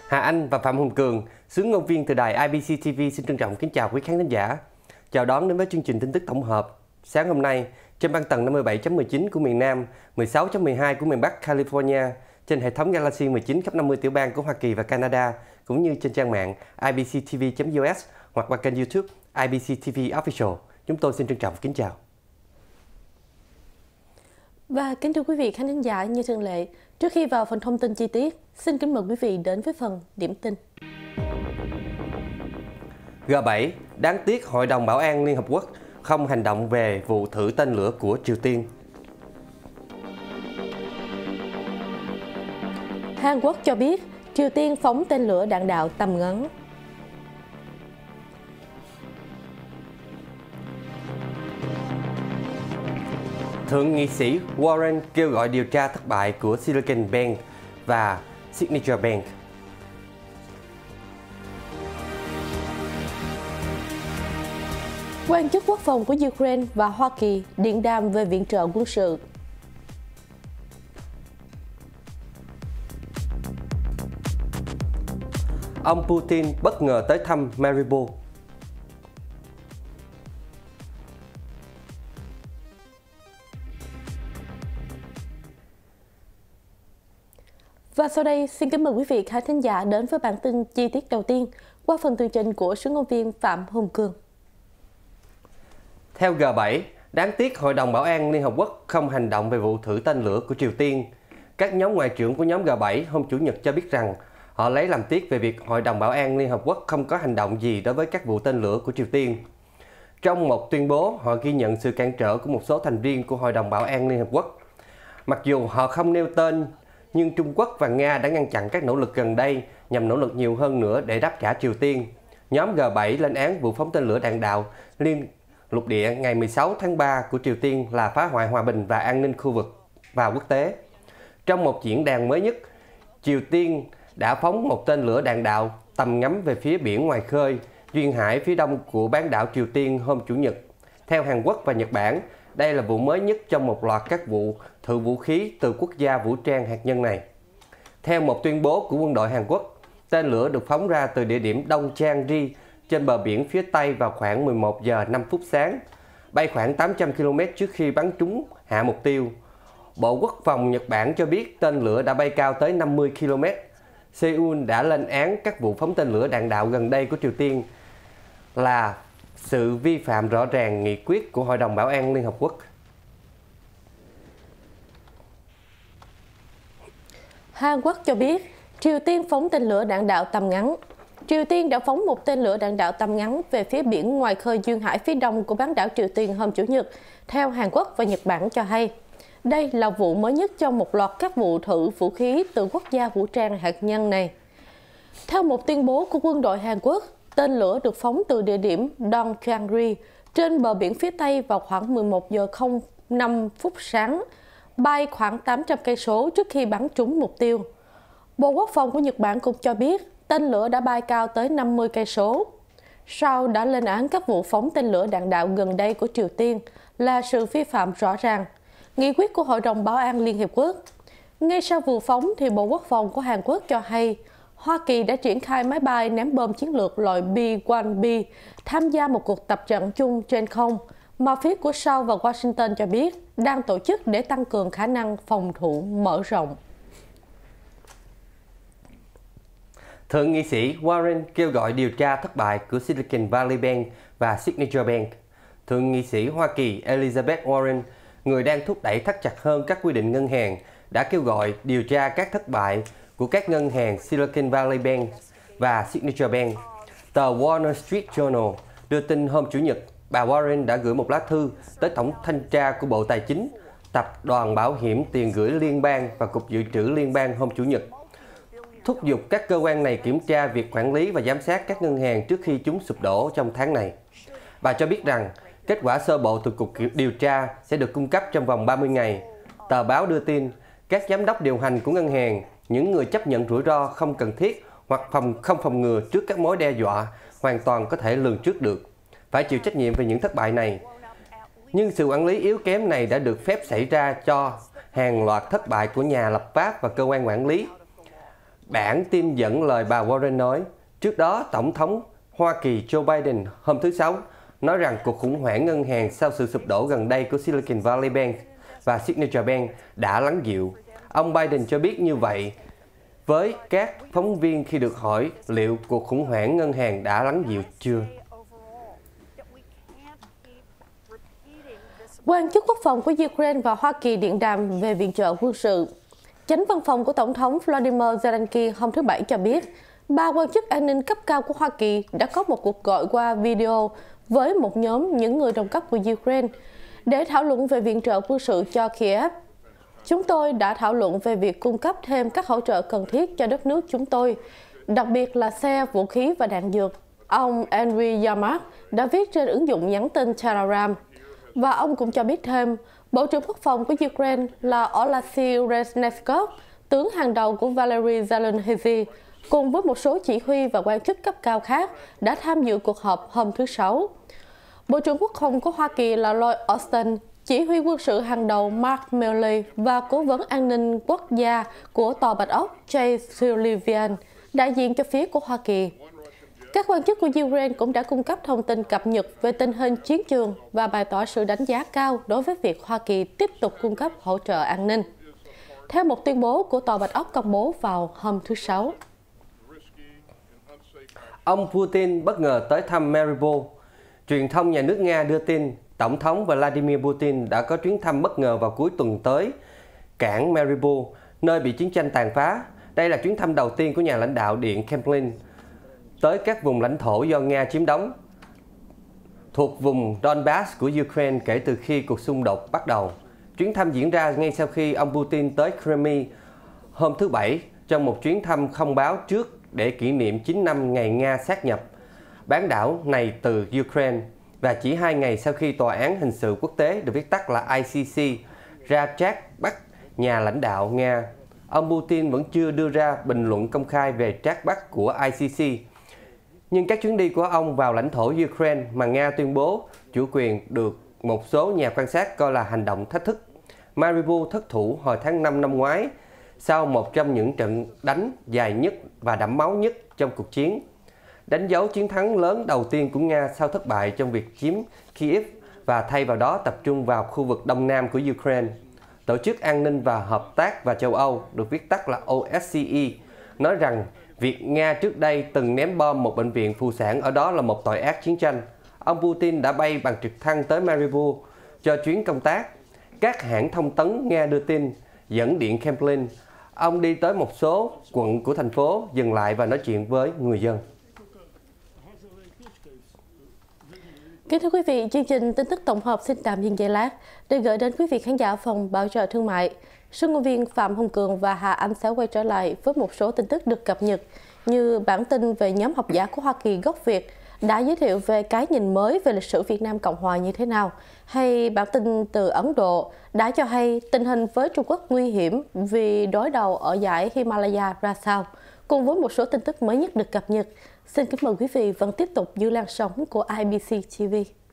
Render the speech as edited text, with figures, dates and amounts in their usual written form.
Hà Anh và Phạm Hùng Cường, xướng ngôn viên từ đài IBC TV xin trân trọng kính chào quý khán thính giả. Chào đón đến với chương trình tin tức tổng hợp sáng hôm nay trên băng tần 57.19 của miền Nam, 16.12 của miền Bắc California, trên hệ thống Galaxy 19 khắp 50 tiểu bang của Hoa Kỳ và Canada, cũng như trên trang mạng ibctv.us hoặc qua kênh YouTube IBC TV Official. Chúng tôi xin trân trọng kính chào. Và kính thưa quý vị khán thính giả, như thường lệ, trước khi vào phần thông tin chi tiết, xin kính mời quý vị đến với phần điểm tin. G7, đáng tiếc Hội đồng Bảo an Liên Hợp Quốc không hành động về vụ thử tên lửa của Triều Tiên. Hàn Quốc cho biết Triều Tiên phóng tên lửa đạn đạo tầm ngắn. Thượng nghị sĩ Warren kêu gọi điều tra thất bại của Silicon Bank và Signature Bank. Quan chức quốc phòng của Ukraine và Hoa Kỳ điện đàm về viện trợ quân sự. Ông Putin bất ngờ tới thăm Mariupol. Và sau đây, xin kính mời quý vị khán thính giả đến với bản tin chi tiết đầu tiên qua phần tường trình của xướng ngôn viên Phạm Hùng Cường. Theo G7, đáng tiếc Hội đồng Bảo an Liên Hợp Quốc không hành động về vụ thử tên lửa của Triều Tiên. Các nhóm ngoại trưởng của nhóm G7 hôm Chủ nhật cho biết rằng họ lấy làm tiếc về việc Hội đồng Bảo an Liên Hợp Quốc không có hành động gì đối với các vụ tên lửa của Triều Tiên. Trong một tuyên bố, họ ghi nhận sự cản trở của một số thành viên của Hội đồng Bảo an Liên Hợp Quốc. Mặc dù họ không nêu tên, nhưng Trung Quốc và Nga đã ngăn chặn các nỗ lực gần đây nhằm nỗ lực nhiều hơn nữa để đáp trả Triều Tiên. Nhóm G7 lên án vụ phóng tên lửa đạn đạo liên lục địa ngày 16 tháng 3 của Triều Tiên là phá hoại hòa bình và an ninh khu vực và quốc tế. Trong một diễn đàn mới nhất, Triều Tiên đã phóng một tên lửa đạn đạo tầm ngắm về phía biển ngoài khơi, duyên hải phía đông của bán đảo Triều Tiên hôm Chủ nhật. Theo Hàn Quốc và Nhật Bản, đây là vụ mới nhất trong một loạt các vụ thử vũ khí từ quốc gia vũ trang hạt nhân này. Theo một tuyên bố của quân đội Hàn Quốc, tên lửa được phóng ra từ địa điểm Đông Changri trên bờ biển phía Tây vào khoảng 11 giờ 5 phút sáng, bay khoảng 800 km trước khi bắn trúng hạ mục tiêu. Bộ Quốc phòng Nhật Bản cho biết tên lửa đã bay cao tới 50 km. Seoul đã lên án các vụ phóng tên lửa đạn đạo gần đây của Triều Tiên là sự vi phạm rõ ràng nghị quyết của Hội đồng Bảo an Liên Hợp Quốc. Hàn Quốc cho biết Triều Tiên phóng tên lửa đạn đạo tầm ngắn. Triều Tiên đã phóng một tên lửa đạn đạo tầm ngắn về phía biển ngoài khơi duyên hải phía đông của bán đảo Triều Tiên hôm Chủ nhật, theo Hàn Quốc và Nhật Bản cho hay. Đây là vụ mới nhất trong một loạt các vụ thử vũ khí từ quốc gia vũ trang hạt nhân này. Theo một tuyên bố của quân đội Hàn Quốc, tên lửa được phóng từ địa điểm Dongchangri trên bờ biển phía Tây vào khoảng 11 giờ 05 phút sáng, bay khoảng 800 cây số trước khi bắn trúng mục tiêu. Bộ Quốc phòng của Nhật Bản cũng cho biết tên lửa đã bay cao tới 50 cây số. Seoul đã lên án các vụ phóng tên lửa đạn đạo gần đây của Triều Tiên là sự vi phạm rõ ràng nghị quyết của Hội đồng Bảo an Liên Hiệp Quốc. Ngay sau vụ phóng, thì Bộ Quốc phòng của Hàn Quốc cho hay Hoa Kỳ đã triển khai máy bay ném bom chiến lược loại B-1B tham gia một cuộc tập trận chung trên không mà phía của Seoul và Washington cho biết đang tổ chức để tăng cường khả năng phòng thủ mở rộng. Thượng nghị sĩ Warren kêu gọi điều tra thất bại của Silicon Valley Bank và Signature Bank. Thượng nghị sĩ Hoa Kỳ Elizabeth Warren, người đang thúc đẩy thắt chặt hơn các quy định ngân hàng, đã kêu gọi điều tra các thất bại của các ngân hàng Silicon Valley Bank và Signature Bank. Tờ Wall Street Journal đưa tin hôm Chủ nhật, bà Warren đã gửi một lá thư tới Tổng thanh tra của Bộ Tài chính, Tập đoàn Bảo hiểm tiền gửi liên bang và Cục Dự trữ Liên bang hôm Chủ nhật, thúc giục các cơ quan này kiểm tra việc quản lý và giám sát các ngân hàng trước khi chúng sụp đổ trong tháng này. Bà cho biết rằng kết quả sơ bộ từ cuộc điều tra sẽ được cung cấp trong vòng 30 ngày. Tờ báo đưa tin các giám đốc điều hành của ngân hàng, những người chấp nhận rủi ro không cần thiết hoặc không phòng ngừa trước các mối đe dọa, hoàn toàn có thể lường trước được, phải chịu trách nhiệm về những thất bại này. Nhưng sự quản lý yếu kém này đã được phép xảy ra cho hàng loạt thất bại của nhà lập pháp và cơ quan quản lý. Bản tin dẫn lời bà Warren nói, trước đó Tổng thống Hoa Kỳ Joe Biden hôm thứ Sáu nói rằng cuộc khủng hoảng ngân hàng sau sự sụp đổ gần đây của Silicon Valley Bank và Signature Bank đã lắng dịu. Ông Biden cho biết như vậy với các phóng viên khi được hỏi liệu cuộc khủng hoảng ngân hàng đã lắng dịu chưa. Quan chức quốc phòng của Ukraine và Hoa Kỳ điện đàm về viện trợ quân sự. Chánh văn phòng của Tổng thống Volodymyr Zelensky hôm thứ Bảy cho biết, 3 quan chức an ninh cấp cao của Hoa Kỳ đã có một cuộc gọi qua video với một nhóm những người đồng cấp của Ukraine để thảo luận về viện trợ quân sự cho Kiev. Chúng tôi đã thảo luận về việc cung cấp thêm các hỗ trợ cần thiết cho đất nước chúng tôi, đặc biệt là xe, vũ khí và đạn dược. Ông Andriy Yermak đã viết trên ứng dụng nhắn tin Telegram. Và ông cũng cho biết thêm, Bộ trưởng Quốc phòng của Ukraine là Oleksiy Reznikov, tướng hàng đầu của Valery Zelensky, cùng với một số chỉ huy và quan chức cấp cao khác đã tham dự cuộc họp hôm thứ Sáu. Bộ trưởng Quốc phòng của Hoa Kỳ là Lloyd Austin, chỉ huy quân sự hàng đầu Mark Milley và cố vấn an ninh quốc gia của Tòa Bạch Ốc Jake Sullivan, đại diện cho phía của Hoa Kỳ. Các quan chức của Ukraine cũng đã cung cấp thông tin cập nhật về tình hình chiến trường và bày tỏ sự đánh giá cao đối với việc Hoa Kỳ tiếp tục cung cấp hỗ trợ an ninh. Theo một tuyên bố của Tòa Bạch Ốc công bố vào hôm thứ Sáu. Ông Putin bất ngờ tới thăm Mariupol. Truyền thông nhà nước Nga đưa tin Tổng thống Vladimir Putin đã có chuyến thăm bất ngờ vào cuối tuần tới cảng Mariupol, nơi bị chiến tranh tàn phá. Đây là chuyến thăm đầu tiên của nhà lãnh đạo Điện Kremlin tới các vùng lãnh thổ do Nga chiếm đóng thuộc vùng Donbass của Ukraine kể từ khi cuộc xung đột bắt đầu. Chuyến thăm diễn ra ngay sau khi ông Putin tới Crimea hôm thứ Bảy trong một chuyến thăm không báo trước để kỷ niệm 9 năm ngày Nga sáp nhập bán đảo này từ Ukraine và chỉ 2 ngày sau khi Tòa án Hình sự Quốc tế, được viết tắt là ICC, ra trách bắt nhà lãnh đạo Nga. Ông Putin vẫn chưa đưa ra bình luận công khai về trách bắt của ICC. Nhưng các chuyến đi của ông vào lãnh thổ Ukraine mà Nga tuyên bố chủ quyền được một số nhà quan sát coi là hành động thách thức. Mariupol thất thủ hồi tháng 5 năm ngoái sau một trong những trận đánh dài nhất và đẫm máu nhất trong cuộc chiến, đánh dấu chiến thắng lớn đầu tiên của Nga sau thất bại trong việc chiếm Kyiv và thay vào đó tập trung vào khu vực đông nam của Ukraine. Tổ chức An ninh và Hợp tác và châu Âu, được viết tắt là OSCE, nói rằng việc Nga trước đây từng ném bom một bệnh viện phụ sản ở đó là một tội ác chiến tranh. Ông Putin đã bay bằng trực thăng tới Mariupol cho chuyến công tác. Các hãng thông tấn Nga đưa tin dẫn Điện Kremlin, ông đi tới một số quận của thành phố, dừng lại và nói chuyện với người dân. Kính thưa quý vị, chương trình tin tức tổng hợp xin tạm dừng giây lát để gửi đến quý vị khán giả phòng bảo trợ thương mại. Sương ngôn viên Phạm Hồng Cường và Hà Anh sẽ quay trở lại với một số tin tức được cập nhật, như bản tin về nhóm học giả của Hoa Kỳ gốc Việt đã giới thiệu về cái nhìn mới về lịch sử Việt Nam Cộng Hòa như thế nào, hay bản tin từ Ấn Độ đã cho hay tình hình với Trung Quốc nguy hiểm vì đối đầu ở dải Himalaya ra sao, cùng với một số tin tức mới nhất được cập nhật. Xin kính mời quý vị vẫn tiếp tục giữ làn sóng của IBC TV.